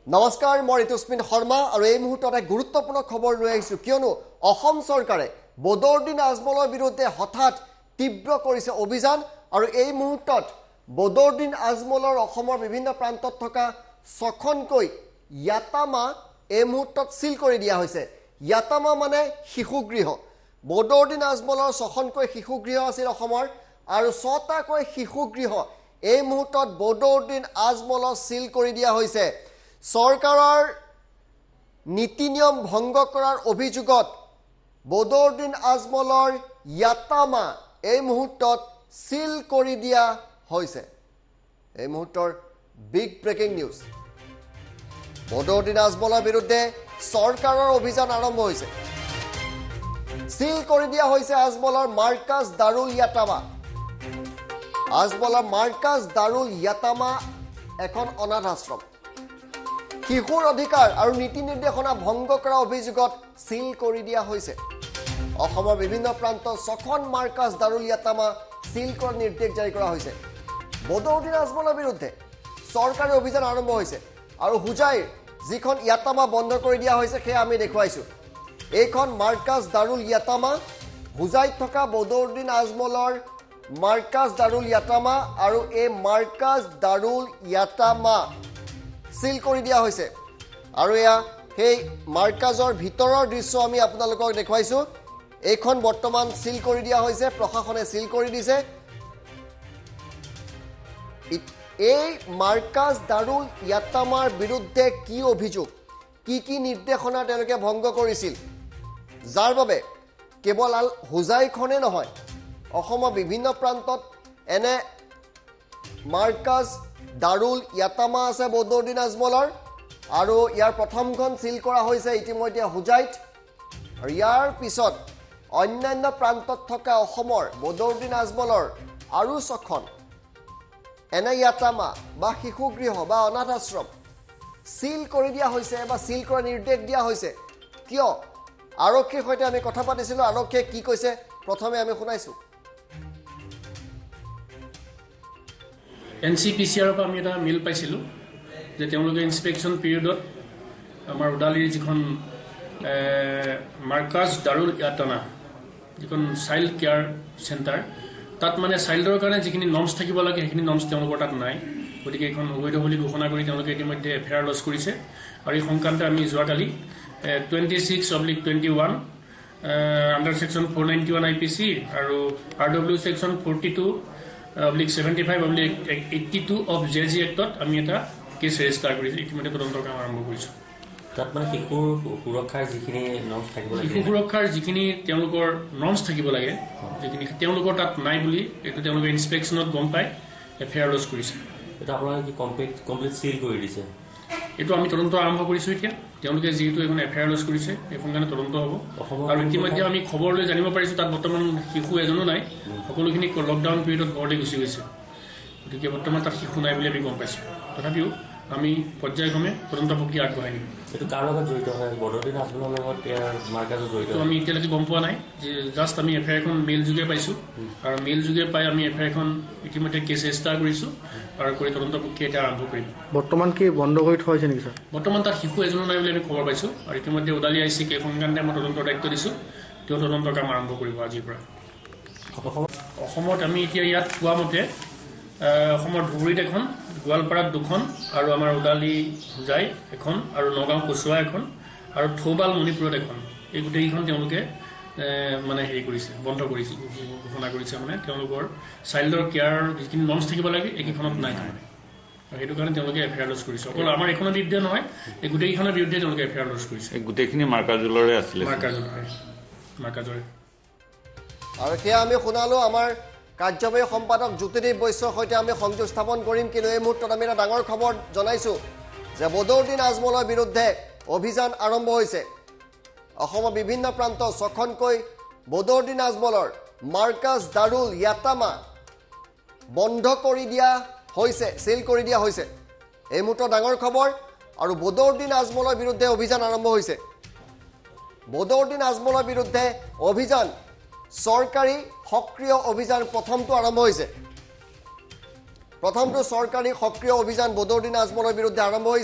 নমস্কাৰ মই ঋতুস্মিন শৰ্মা আৰু এই মুহূৰ্তত এক গুৰুত্বপূৰ্ণ খবৰ লৈ আহিছোঁ কিয়নো অসম চৰকাৰে বদৰুদ্দিন আজমলৰ বিৰুদ্ধে হঠাৎ তীব্ৰ কৰিছে অভিযান আৰু এই মুহূৰ্তত বদৰুদ্দিন আজমলৰ অসমৰ বিভিন্ন প্ৰান্তত থকা ছখনকৈ ইয়াতামা এই মুহূৰ্তত সিল কৰি দিয়া হৈছে ইয়াতামা মানে শিশুগৃহ বদৰুদ্দিন আজমলৰ ছখনকৈ শিশুগৃহ আছিল অসমৰ আৰু ছটাকৈ শিশুগৃহ এই মুহূৰ্তত বদৰুদ্দিন আজমলৰ সিল কৰি দিয়া হৈছে সরকারের নীতি নিয়ম ভঙ্গ করার অভিযোগত বদৰুদ্দিন আজমলৰ ইয়াতামা এই মুহূর্তত সিল করে দিয়া হয়েছে এই মুহূর্তর বিগ ব্রেকিং নিউজ বদৰুদ্দিন আজমলৰ বিরুদ্ধে সরকারের অভিযান আরম্ভ হয়েছে সিল করে দিয়া হয়েছে আজমলৰ মার্কাজ দারুল ইয়াতামা আজমলৰ মার্কাজ দারুল ইয়াতামা এখন অনাথ আশ্রম শিশুৰ অধিকাৰ আৰু নীতি নিৰ্দেশনা ভংগ কৰা অভিযোগত সিল কৰি দিয়া হৈছে অসমৰ বিভিন্ন প্ৰান্তত ছখন মাৰ্কাজ দাৰুল ইয়াতামা সিল কৰাৰ নিৰ্দেশ জাৰি কৰা হৈছে বদৰুদ্দিন আজমলৰ বিৰুদ্ধে চৰকাৰী অভিযান আৰম্ভ হৈছে আৰু হুজাইৰ যিখন ইয়াতামা বন্ধ কৰি দিয়া হৈছে সেয়া আমি দেখুৱাইছো এইখন মাৰ্কাজ দাৰুল ইয়াতামা হুজাইত থকা বদৰুদ্দিন আজমলৰ মাৰ্কাজ দাৰুল ইয়াতামা আৰু এই মাৰ্কাজ দাৰুল ইয়াতামা সিল কৰি দিয়া হৈছে আৰু এয়া সেই মাৰ্কাজৰ ভিতৰৰ দৃশ্য আমি আপোনালোকক দেখুৱাইছো এইখন বৰ্তমান সিল কৰি দিয়া হৈছে প্ৰশাসনে সিল কৰি দিছে এই মাৰ্কাজ দাৰুল ইয়াতামাৰ বিৰুদ্ধে কি অভিযোগ কি নিৰ্দেশনা তেওঁলোকে ভংগ কৰিছিল যাৰ বাবে কেৱল হুজাইখনে নহয় অসমৰ বিভিন্ন প্ৰান্তত এনে মাৰ্কাজ দাৰুল ইয়াতামা আছে বদৰুদ্দিন আজমলৰ আৰু ইয়াৰ প্ৰথমখন সিল কৰা হৈছে ইতিমধ্যে হুজাইত আৰু ইয়াৰ পিছত অন্যান্য প্ৰান্তত থকা অসমৰ বদৰুদ্দিন আজমলৰ আৰু ছখন এনে ইয়াতামা বা শিশুগৃহ বা অনাথ আশ্ৰম সিল কৰি দিয়া হৈছে বা সিল কৰা নিৰ্দেশ দিয়া হৈছে কিয় আৰক্ষীৰ সৈতে আমি কথা পাতিছিলোঁ আৰক্ষীয়ে কি কৈছে প্ৰথমে আমি শুনাইছোঁ NCPCR পৰা আমি এটা মেইল পাইছিলোঁ যে তেওঁলোকে ইনস্পেকশ্যন পিৰিয়ডত আমাৰ ওদালিৰ যিখন মাৰ্কাজ দাৰুল ইয়াতামা যিখন চাইল্ড কেয়াৰ চেণ্টাৰ তাত মানে চাইল্ডৰ কাৰণে যিখিনি নৰ্মছ থাকিব লাগে সেইখিনি নৰ্মছ তেওঁলোকৰ তাত নাই গতিকে এইখন অবৈধ বুলি ঘোষণা কৰি তেওঁলোকে ইতিমধ্যে এফআইআৰ লজ কৰিছে আৰু এই সংক্ৰান্তে আমি যোৱাকালি 26/21 আণ্ডাৰ ছেকশ্যন 491 IPC আৰু RW ছেকশ্যন 42/75/82 অফ JG এক্টত আমি এটা কেছ ৰেজিষ্টাৰ কৰিছোঁ ইতিমধ্যে তদন্তৰ কাম আৰম্ভ কৰিছোঁ তাত মানে শিশুৰ সুৰক্ষাৰ যিখিনি নৰ্মছ থাকিব লাগে শিশু সুৰক্ষাৰ যিখিনি তেওঁলোকৰ নৰ্মছ থাকিব লাগে যিখিনি তেওঁলোকৰ তাত নাই বুলি এইটো তেওঁলোকে ইনস্পেকশ্যনত গম পাই এফআইআৰ লজ কৰিছে এটা আপোনালোকে কি কমপ্লিট সিল কৰি দিছে এইটো আমি তদন্ত আৰম্ভ কৰিছোঁ এতিয়া তেওঁলোকে যিহেতু এখন এফআইআৰ লজ কৰিছে এইখন কাৰণে তদন্ত হ'ব আৰু ইতিমধ্যে আমি খবৰ লৈ জানিব পাৰিছোঁ তাত বৰ্তমান শিশু এজনো নাই সকলোখিনি লকডাউন পিৰিয়ডত ঘৰতে গুচি গৈছে গতিকে বৰ্তমান তাত শিশু নাই বুলি আমি গম পাইছোঁ তথাপিও আমি পৰ্যায়ক্ৰমে তদন্ত প্ৰক্ৰিয়া আগবঢ়াই নিম এইটো কাৰ লগত জড়িত হয় বদৰুদ্দিন আজমলৰ লগত ইয়াৰ মাৰ্কাজত জড়িত আমি এতিয়ালৈকে গম পোৱা নাই যে জাষ্ট আমি এফআইআৰখন মেইল যোগে পাইছোঁ আৰু মেইল যোগে পাই আমি এফআইআৰখন ইতিমধ্যে কেছ ৰেজিষ্টাৰ কৰিছোঁ আৰু কৰি তদন্ত প্ৰক্ৰিয়া এতিয়া আৰম্ভ কৰিম বৰ্তমান কি বন্ধ কৰি থোৱা হৈছে নেকি ছাৰ বৰ্তমান তাত শিশু এজনো নাই বুলি আমি খবৰ পাইছোঁ আৰু ইতিমধ্যে ওদালি ICক এই সংক্ৰান্তে মই তদন্তৰ দায়িত্ব দিছোঁ তেওঁ তদন্তৰ কাম আৰম্ভ কৰিব আজিৰ পৰা অসমত আমি এতিয়া ইয়াত পোৱা মতে অসমৰ ধুবুৰীত এখন গোৱালপাৰাত দুখন আৰু আমাৰ ওদালি হুজাই এখন আৰু নগাঁও কচুৱা এখন আৰু থৌবাল মণিপুৰত এখন এই গোটেইকেইখন তেওঁলোকে মানে হেৰি কৰিছে বন্ধ কৰিছে ঘোষণা কৰিছে মানে তেওঁলোকৰ চাইল্ডৰ কেয়াৰ যিখিনি নৰ্মছ থাকিব লাগে এইকেইখনত নাই তাৰমানে আৰু সেইটো কাৰণে তেওঁলোকে এফআইআৰ লজ কৰিছে অকল আমাৰ এইখনৰ বিৰুদ্ধে নহয় এই গোটেইকেইখনৰ বিৰুদ্ধে তেওঁলোকে এফআইআৰ লজ কৰিছে গোটেইখিনি মাৰ্কাজৰে আছিলে মাৰ্কাজৰে আৰু সেয়া আমি শুনালোঁ আমাৰ কাৰ্যবাহী সম্পাদক জ্যোতিদেৱ বৈশ্যৰ সৈতে আমি সংযোগ স্থাপন কৰিম কিন্তু এই মুহূৰ্তত আমি এটা ডাঙৰ খবৰ জনাইছোঁ যে বদৰুদ্দিন আজমলৰ বিৰুদ্ধে অভিযান আৰম্ভ হৈছে অসমৰ বিভিন্ন প্ৰান্তত ছখনকৈ বদৰুদ্দিন আজমলৰ মাৰ্কাজ দাৰুল ইয়াতামা বন্ধ কৰি দিয়া হৈছে সিল কৰি দিয়া হৈছে এই মুহূৰ্তত ডাঙৰ খবৰ আৰু বদৰুদ্দিন আজমলৰ বিৰুদ্ধে অভিযান আৰম্ভ হৈছে বদৰুদ্দিন আজমলৰ বিৰুদ্ধে অভিযান সরকারি সক্রিয় অভিযান প্রথমটো আরম্ভ হয়েছে প্রথমটো সরকারি সক্রিয় অভিযান বদৰুদ্দিন আজমলৰ বিৰুদ্ধে আৰম্ভ হৈছে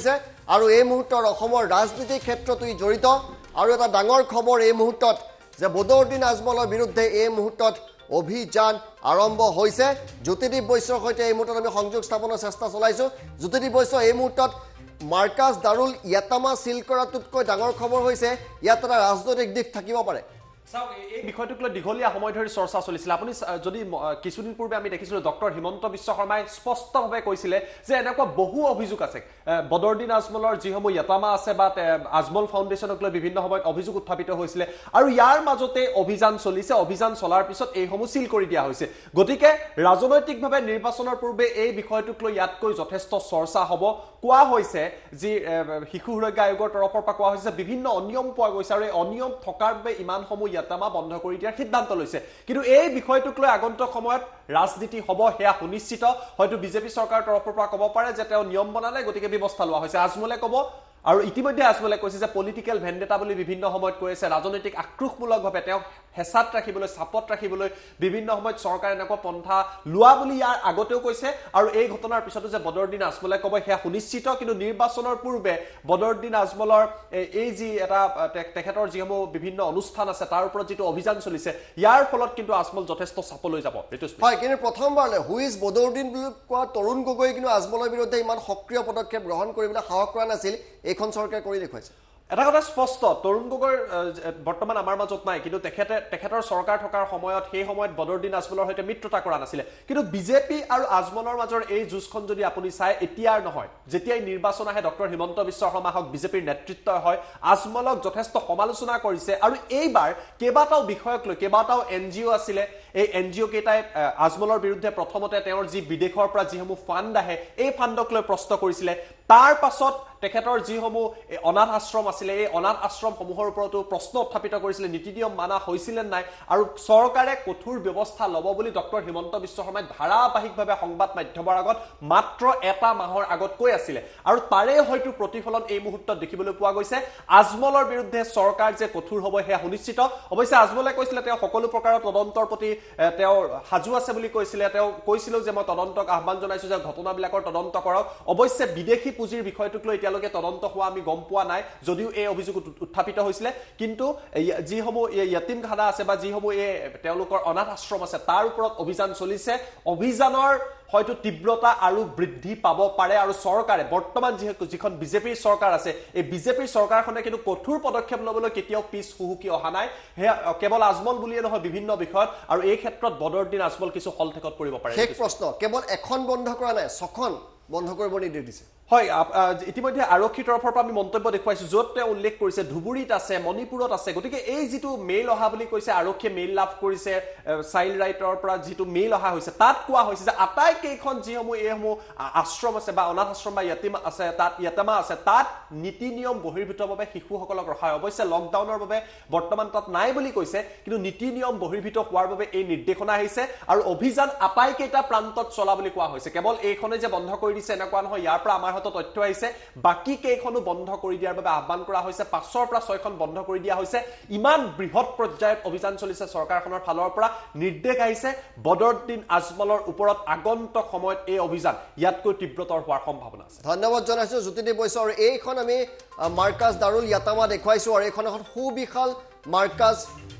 আৰু এই মুহূৰ্তৰ অসমৰ ৰাজনীতিৰ ক্ষেত্ৰতো ই জড়িত আৰু এটা ডাঙৰ খবৰ এই মুহূৰ্তত যে বদৰুদ্দিন আজমলৰ বিৰুদ্ধে এই মুহূৰ্তত অভিযান আৰম্ভ হৈছে জ্যোতিদীপ বৈশ্যৰ সৈতে এই মুহূৰ্তত আমি সংযোগ স্থাপনৰ চেষ্টা চলাইছো জ্যোতিদীপ বৈশ্য এই মুহূৰ্তত মাৰ্কাজ দাৰুল ইয়াতামা সিল কৰাটোতকৈ ডাঙৰ খবৰ হৈছে ইয়াত এটা ৰাজনৈতিক দিশ থাকিব পাৰে চাওক এই বিষয়টোক লৈ দীঘলীয়া সময় ধৰি চৰ্চা চলিছিল আপুনি যদি কিছুদিন পূৰ্বে আমি দেখিছিলোঁ ডক্টৰ হিমন্ত বিশ্ব শৰ্মাই স্পষ্টভাৱে কৈছিলে যে এনেকুৱা বহু অভিযোগ আছে বদৰুদ্দিন আজমলৰ যিসমূহ ইয়াতামা আছে বা আজমল ফাউণ্ডেশ্যনক লৈ বিভিন্ন সময়ত অভিযোগ উত্থাপিত হৈছিলে আৰু ইয়াৰ মাজতে অভিযান চলিছে অভিযান চলাৰ পিছত এইসমূহ সিল কৰি দিয়া হৈছে গতিকে ৰাজনৈতিকভাৱে নিৰ্বাচনৰ পূৰ্বে এই বিষয়টোক লৈ ইয়াতকৈ যথেষ্ট চৰ্চা হ'ব কোৱা হৈছে যি শিশু সুৰক্ষা আয়োগৰ তৰফৰ পৰা কোৱা হৈছে বিভিন্ন অনিয়ম পোৱা গৈছে আৰু এই অনিয়ম থকাৰ বাবে ইমানসমূহ ইয়াতামা বন্ধ কৰি দিয়াৰ সিদ্ধান্ত লৈছে কিন্তু এই বিষয়টোক লৈ আগন্তুক সময়ত ৰাজনীতি হ'ব হেয়া সুনিশ্চিত হয়তো বিজেপি চৰকাৰৰ তৰফৰ পৰা ক'ব পাৰে যে তেওঁ নিয়ম বনালে গতিকে ব্যৱস্থা লোৱা হৈছে আজমলে ক'ব আৰু ইতিমধ্যে আজমলে কৈছে যে পলিটিক্যাল ভেন্ডেটা বুলি বিভিন্ন সময়ত কৈ আছে ৰাজনৈতিক আক্ৰোশমূলকভাৱে তেওঁ হেঁচাত ৰাখিবলৈ চাপত ৰাখিবলৈ বিভিন্ন সময়ত চৰকাৰে এনেকুৱা পন্থা লোৱা বুলি ইয়াৰ আগতেও কৈছে আৰু এই ঘটনাৰ পিছতো যে বদৰুদ্দিন আজমলে ক'ব সেয়া সুনিশ্চিত কিন্তু নিৰ্বাচনৰ পূৰ্বে বদৰুদ্দিন আজমলৰ এই যি এটা তেখেতৰ যিসমূহ বিভিন্ন অনুষ্ঠান আছে তাৰ ওপৰত যিটো অভিযান চলিছে ইয়াৰ ফলত কিন্তু আজমল যথেষ্ট চাপলৈ যাব হয় কিন্তু প্ৰথমবাৰলৈ হুইজ বদৰুদ্দিন বুলি কোৱা তৰুণ গগৈ কিন্তু আজমলৰ বিৰুদ্ধে ইমান সক্ৰিয় পদক্ষেপ গ্ৰহণ কৰিবলৈ সাহস কৰা নাছিল এইখন চৰকাৰে কৰি দেখুৱাইছে এটা কথা স্পষ্ট তৰুণ গগৈৰ বৰ্তমান আমাৰ মাজত নাই কিন্তু তেখেতৰ চৰকাৰ থকাৰ সময়ত সেই সময়ত বদৰুদ্দিন আজমলৰ সৈতে মিত্ৰতা কৰা নাছিলে কিন্তু বিজেপি আৰু আজমলৰ মাজৰ এই যুঁজখন যদি আপুনি চাই এতিয়াৰ নহয় যেতিয়াই নিৰ্বাচন আহে ডক্টৰ হিমন্ত বিশ্ব শৰ্মা হওক বিজেপিৰ নেতৃত্ব হয় আজমলক যথেষ্ট সমালোচনা কৰিছে আৰু এইবাৰ কেইবাটাও বিষয়ক লৈ কেইবাটাও NGO আছিলে এই NGO কেইটাই আজমলৰ বিৰুদ্ধে প্ৰথমতে তেওঁৰ যি বিদেশৰ পৰা যিসমূহ ফাণ্ড আহে এই ফাণ্ডক লৈ প্ৰশ্ন কৰিছিলে তাৰ পাছত তেখেতৰ যিসমূহ অনাথ আশ্ৰম আছিলে এই অনাথ আশ্ৰমসমূহৰ ওপৰতো প্ৰশ্ন উত্থাপিত কৰিছিলে নীতি নিয়ম মানা হৈছিলে নাই আৰু চৰকাৰে কঠোৰ ব্যৱস্থা ল'ব বুলি ডক্টৰ হিমন্ত বিশ্ব শৰ্মাই ধাৰাবাহিকভাৱে সংবাদ মাধ্যমৰ আগত মাত্ৰ এটা মাহৰ আগত কৈ আছিলে আৰু তাৰে হয়তো প্ৰতিফলন এই মুহূৰ্তত দেখিবলৈ পোৱা গৈছে আজমলৰ বিৰুদ্ধে চৰকাৰ যে কঠোৰ হ'ব সেয়া সুনিশ্চিত অৱশ্যে আজমলে কৈছিলে তেওঁ সকলো প্ৰকাৰৰ তদন্তৰ প্ৰতি তেওঁ সাজু আছে বুলি কৈছিলে তেওঁ কৈছিল যে মই তদন্তক আহ্বান জনাইছো যে ঘটনাবিলাকৰ তদন্ত কৰক অৱশ্যে বিদেশী পুঁজিৰ বিষয়টোক লৈ এতিয়ালৈকে তদন্ত হোৱা আমি গম পোৱা নাই যদিও এই অভিযোগ উত্থাপিত হৈছিলে কিন্তু যিসমূহ ইয়াতিমখানা আছে বা যিসমূহ তেওঁলোকৰ অনাথ আশ্ৰম আছে তাৰ ওপৰত অভিযান চলিছে অভিযানৰ হয়তো তীব্ৰতা আৰু বৃদ্ধি পাব পাৰে আৰু চৰকাৰে বৰ্তমান যিখন বিজেপিৰ চৰকাৰ আছে এই বিজেপিৰ চৰকাৰখনে কিন্তু কঠোৰ পদক্ষেপ ল'বলৈ কেতিয়াও পিছ হুহুকি অহা নাই সেয়া কেৱল আজমল বুলিয়ে নহয় বিভিন্ন বিষয়ত আৰু এই ক্ষেত্ৰত বদৰুদ্দিন আজমল কিছু হলঠেকত পৰিব পাৰে শেষ প্ৰশ্ন কেৱল এখন বন্ধ কৰা নাই ছখন বন্ধ কৰিব নিৰ্দেশ দিছে হয় ইতিমধ্যে আৰক্ষীৰ তৰফৰ পৰা আমি মন্তব্য দেখুৱাইছো য'ত তেওঁ উল্লেখ কৰিছে ধুবুৰীত আছে মণিপুৰত আছে গতিকে এই যিটো মেইল অহা বুলি কৈছে আৰক্ষীয়ে মেইল লাভ কৰিছে চাইল্ড ৰাইটৰ পৰা যিটো মেইল অহা হৈছে তাত কোৱা হৈছে যে আটাইকেইখন যিসমূহ এইসমূহ আশ্ৰম আছে বা অনাথ আশ্ৰম বা ইয়াতামা আছে তাত নীতি নিয়ম বহিৰ্ভূতভাৱে শিশুসকলক ৰখা হয় অৱশ্যে লকডাউনৰ বাবে বৰ্তমান তাত নাই বুলি কৈছে কিন্তু নীতি নিয়ম বহিৰ্ভূত হোৱাৰ বাবে এই নিৰ্দেশনা আহিছে আৰু অভিযান আটাইকেইটা প্ৰান্তত চলা বুলি কোৱা হৈছে কেৱল এইখনে যে বন্ধ কৰি দিছে এনেকুৱা নহয় ইয়াৰ পৰা আমাৰ তথ্য আহিছে বাকি কেইখনো বন্ধ কৰি দিয়াৰ বাবে আহ্বান কৰা হৈছে 5ৰ পৰা 6খন বন্ধ কৰি দিয়া হৈছে ইমান বৃহৎ পৰ্যায়ত অভিযান চলিছে চৰকাৰখনৰ ফালৰ পৰা নিৰ্দেশ আহিছে বদৰুদ্দিন আজমলৰ ওপৰত আগন্তুক সময়ত এই অভিযান ইয়াতকৈ তীব্ৰতৰ হোৱাৰ সম্ভাৱনা আছে ধন্যবাদ জনাইছো জ্যোতিদীপ বৈশ্য আৰু এইখন আমি মাৰ্কাজ দাৰুল ইয়াতামা দেখুৱাইছো আৰু এইখন এখন সুবিশাল মাৰ্কাজ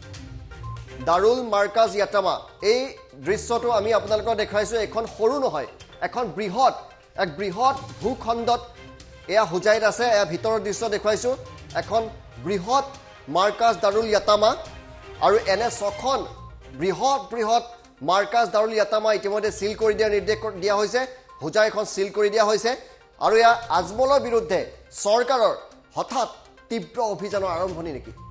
দাৰুল মাৰ্কাজ ইয়াতামা এই দৃশ্যটো আমি আপোনালোকক দেখাইছো এখন সৰু নহয় এখন বৃহৎ এক বৃহৎ ভূখণ্ডত এয়া হুজাইত আছে এয়া ভিতৰৰ দৃশ্য দেখুৱাইছো এখন বৃহৎ মাৰ্কাজ দাৰুল ইয়াতামা আৰু এনে ছখন বৃহৎ মাৰ্কাজ দাৰুল ইয়াতামা ইতিমধ্যে সিল কৰি দিয়াৰ নিৰ্দেশ দিয়া হৈছে হুজাইখন সিল কৰি দিয়া হৈছে আৰু এয়া আজমলৰ বিৰুদ্ধে চৰকাৰৰ হঠাৎ তীব্ৰ অভিযানৰ আৰম্ভণি নেকি